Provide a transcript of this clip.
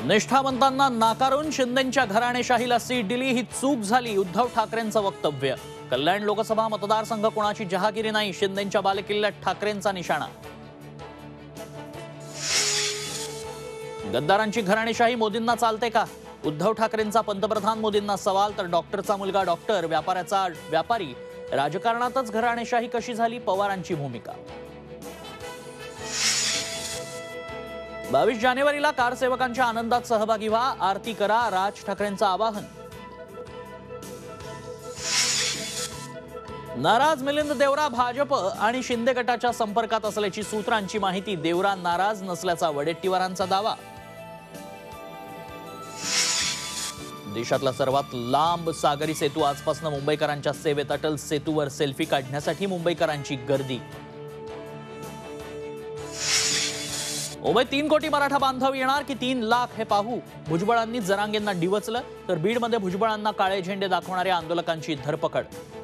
निष्ठावंतांना नाकारून शिंदेंच्या घराणेशाहीला सीट दिली ही चूक झाली, उद्धव ठाकरेंचं वक्तव्य। कल्याण लोकसभा मतदारसंघ कोणाची जहागिरी नाही, शिंदेंच्या बालेकिल्ल्यात ठाकरेंचा निशाणा। गद्दारांची घराणेशाही मोदींना चालते का? उद्धव ठाकरेंचा पंतप्रधान मोदींना सवाल, तर डॉक्टरचा मुलगा डॉक्टर, व्यापाऱ्याचा व्यापारी, राजकारणातच घराणेशाही कशी झाली, पवारांची भूमिका। 22 जानेवारीला कारसेवकांच्या आनंदात सहभागी व्हा, आरती करा, राज ठाकरेंचं आवाहन। नाराज मिलिंद देवरा भाजप आणि शिंदे गटाच्या संपर्कात असल्याची सूत्रांची माहिती, देवरा नाराज नसल्याचा वडेट्टीवारांचा दावा। देशातला सर्वात लांब सागरी सेतू आजपासून मुंबईकरांच्या सेवेत, अटल सेतूवर सेल्फी काढण्यासाठी मुंबईकरांची गर्दी। मुंबईत 3 कोटी मराठा बांधव येणार की 3 लाख हे पाहू, भुजबळांनी जरांगेंना डिवचलं, तर बीडमध्ये भुजबळांना काळे झेंडे दाखवणाऱ्या आंदोलकांची धरपकड।